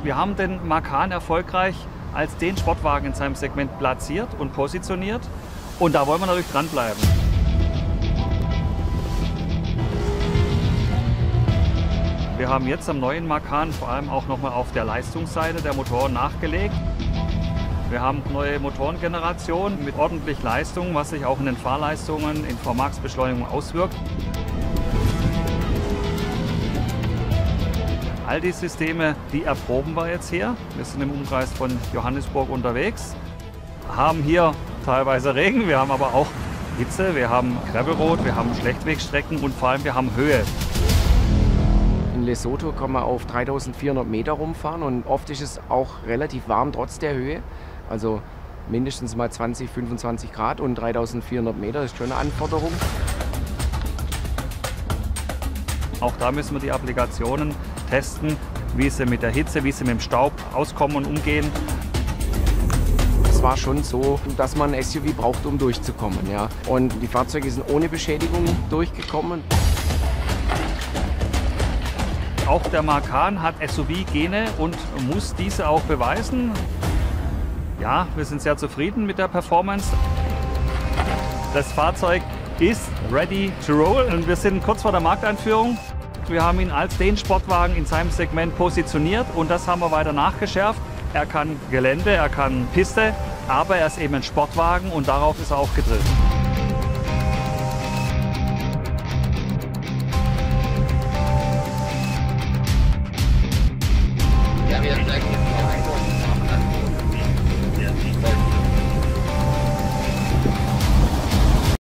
Wir haben den Macan erfolgreich als den Sportwagen in seinem Segment platziert und positioniert. Und da wollen wir natürlich dranbleiben. Wir haben jetzt am neuen Macan vor allem auch nochmal auf der Leistungsseite der Motoren nachgelegt. Wir haben neue Motorengenerationen mit ordentlich Leistung, was sich auch in den Fahrleistungen in VMAX-Beschleunigung auswirkt. All die Systeme, die erproben wir jetzt hier. Wir sind im Umkreis von Johannesburg unterwegs, haben hier teilweise Regen, wir haben aber auch Hitze, wir haben Gravel Road, wir haben Schlechtwegstrecken und vor allem wir haben Höhe. In Lesotho kann man auf 3400 Meter rumfahren und oft ist es auch relativ warm trotz der Höhe. Also mindestens mal 20, 25 Grad und 3400 Meter ist schon eine Anforderung. Auch da müssen wir die Applikationen testen, wie sie mit der Hitze, wie sie mit dem Staub auskommen und umgehen. Es war schon so, dass man ein SUV braucht, um durchzukommen. Ja. Und die Fahrzeuge sind ohne Beschädigung durchgekommen. Auch der Macan hat SUV-Gene und muss diese auch beweisen. Ja, wir sind sehr zufrieden mit der Performance. Das Fahrzeug ist ready to roll und wir sind kurz vor der Markteinführung. Wir haben ihn als den Sportwagen in seinem Segment positioniert und das haben wir weiter nachgeschärft. Er kann Gelände, er kann Piste, aber er ist eben ein Sportwagen und darauf ist er auch gedrillt.